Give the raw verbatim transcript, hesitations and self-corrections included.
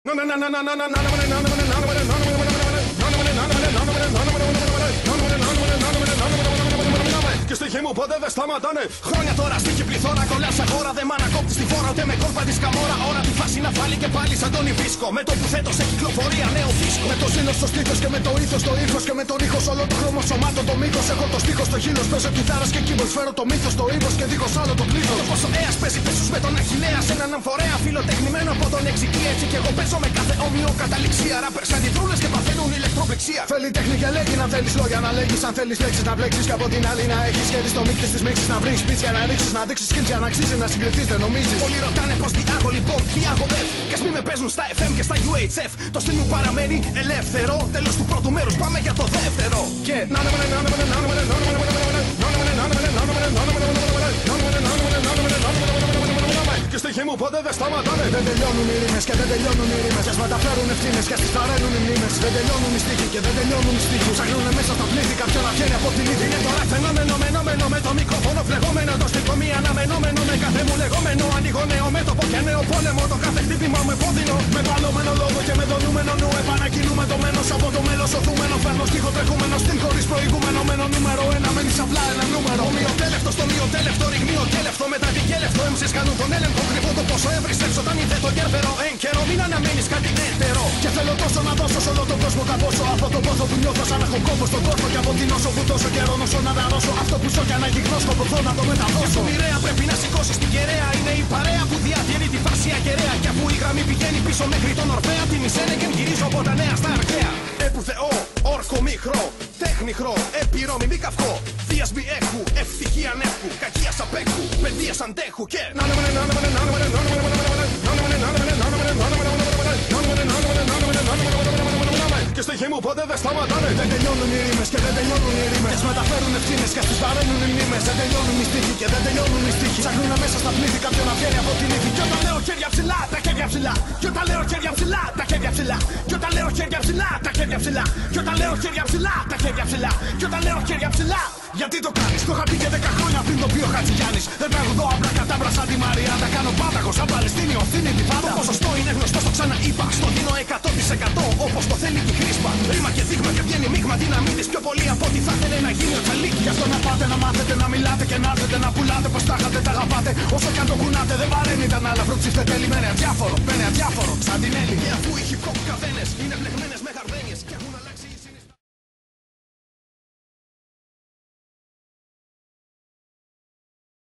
Και στοιχοί μου ποτέ δεν σταματάνε. Χρόνια τώρα στοιχεί πληθώρα. Κολλά σε χώρα. Δεν μ' ανακόπτει τη φόρα ούτε με κόλπα τη καμόρα. Ώρα τη φάση να βάλει και πάλι σαν τον Ιβίσκο. Με το που θέτω σε κυκλοφορία νέο δίσκο. Με το ζήλο στο στήθο και με το ήθο στο ύφο. Και με τον ήχο όλο το χρώμο σωμάτο το μήκο. Έχω το στίχο στο χείλο. Παίζω κιθάρας και keyboards. Φέρω το μύθο στο ύβο και δίχω άλλο το πλήθο. Το πόσο αία παίζει πέσου με τον Αχιλέα. Σε έναν αμφορέα φιλοτεχνημένο από τον εξηγεί έτσι. Και εγώ παίζω με κάθε όμοιο καταληξία. Ράπερ σαν αντιδρούλε και παθαίνουν ηλεκτροπληξία. Θέλει τέχνη και λέγει να θέλει λόγια να λέγει. Αν θέλει λέξει να μπλέξει και από την άλλη να έχει σχέδι στο μίξ τη μίξη. Να βρει σπίτια να ρίξει, να δείξει skills για να αξίζει να συγκριθεί, δεν νομίζει. Πολλοί ρωτάνε πω διάγω λοιπόν, διάγω εφ. Κι α μην με παίζουν στα εφ εμ και στα γιου έιτς εφ. Το στυλ μου παραμένει ελεύθερο. Τέλος του πρώτου μέρους, πάμε για το δεύτερο. Και και στοιχοί μου ποτέ δεν σταματάνε. Δεν τελειώνουν οι ρήμες και δεν τελειώνουν οι ρήμες. Κι ας μεταφέρουν ευθύνες και ας τις βαραίνουν οι μνήμες. Δεν τελειώνουν οι στίχοι και δεν τελειώνουν οι στίχοι. Ψάχνουνε μέσα στα πλήθη κάποιον να βγαίνει από την ίδια. Είναι τώρα φαινόμενο, μενόμενο με το μικρόφωνο φλεγόμενο. Το στίχο μη αναμενόμενο με κάθε μου λεγόμενο. Ανοίγω νέο μέτωπο και νέο πόλεμο. Το κάθε χτύπημα με πόδινο. Με παλωμένο λόγο και με δονούμενο νου. Επανακινούμε το μένος από το μέλος οθούμενο. Φέρνω στίχο τρεχούμενο στυλ χωρίς προηγούμενο. Μένω νούμερο ένα, μένεις απλά ένα νούμερο. Ομοιοτέλευτο στο μειοτέλευτο, ρηγμιοτέλευτο. Μετά την κέλευτο, έμψες κάνουν τον έλεγχο. Κρυβώ το πόσο έβρισκες όταν είδε το γέρβερο. Εν καιρό μην αναμένεις κάτι έτερο. Και θέλω τόσο να δώσω σε όλο τον κόσμο καμπόσο. Αυτό το πόθο που νιώθω σαν να έχω κόμπο στον κόσμο. Και από την όσο που τόσο καιρό νοσώ να δαρώσω. Αυτό που ζω για να γυγνώ σκοπωθώ να το μεταδώσω. Μοιραία πρέπει να σηκώσεις την κεραία. Είναι η παρέα που διατηρεί τη φάση ακεραία. Και αφού η γραμμή πηγαίνει πίσω μέχρι τον Ορφέα. Την Ισένεγγεν γυρίζω από τα νέα στα αρχαία. Έπου Θεό, όρκο μικρό, τέχνη χρό, επιρώμη μη καυκό. Δίας μη έχου, ευτυχία ανέχου, κακίας απέχου, παιδείας αντέχου και και στοιχοί μου ποτέ δεν σταματάνε. Δεν τελειώνουν οι ρήμες και δεν τελειώνουν οι ρήμες. Κι ας μεταφέρουν ευθύνες και ας τις βαραίνουν οι μνήμες. Δεν τελειώνουν οι στίχοι και δεν τελειώνουν οι στίχοι. Ψάχνουνε μέσα στα πλήθη κάποιον να βγαίνει από την ύφη. Κι όταν λέω χέρια ψηλά, τα χέρια ψηλά. Κι όταν λέω χέρια ψηλά, τα χέρια ψηλά. Κι όταν λέω χέρια ψηλά, τα χέρια ψηλά. Κι όταν λέω χέρια ψηλά, τα χέρια ψηλά. Κι όταν λέω χέρια ψηλά. Γιατί το κάνεις, το είχα πει και δέκα χρόνια πριν το πει ο Χατζηγιάννης. Δεν τραγουδώ απλά κατάμπρα σαν τη Μαρία. Τα κάνω πάταγο σαν Παλαιστίνιο, Αθήνη τη φάντα. Το ποσοστό είναι γνωστό, το ξαναείπα. Στο δίνω εκατό τοις εκατό όπως το θέλει και η χρήσπα. Ρήμα και δείγμα και βγαίνει μείγμα δυναμίτης πιο πολύ από ό,τι θα ήθελε να γίνει ο Τσαλίκ. Γι' αυτό να πάτε να μάθετε να μιλάτε και να έρθετε να πουλάτε. Πως τα είχατε, τα αγαπάτε. Όσο κι αν το κουνάτε, δεν βαραίνει τα άλλα. Φρουτσίστε τέλει, μένε αδιάφορο, μένε αδιάφορο. Σαν την Έλλη. Και αφού οι hip hop καβένες είναι μπλεγμένες με